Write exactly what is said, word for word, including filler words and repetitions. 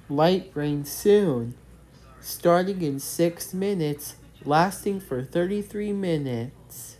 Light rain soon, starting in six minutes, lasting for thirty-three minutes.